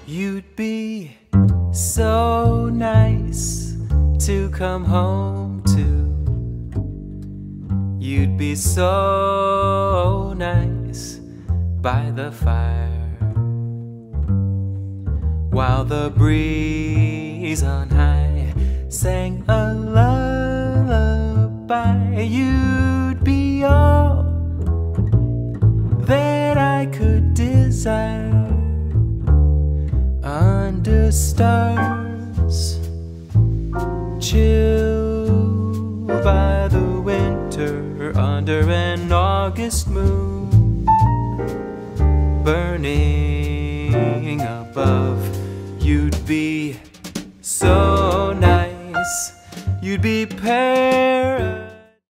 You'd be so nice to come home to. You'd be so nice by the fire, while the breeze on high sang a lullaby. You'd be all that I could desire under stars, chilled by the winter, under an August moon, burning above. You'd be so nice, you'd be paradise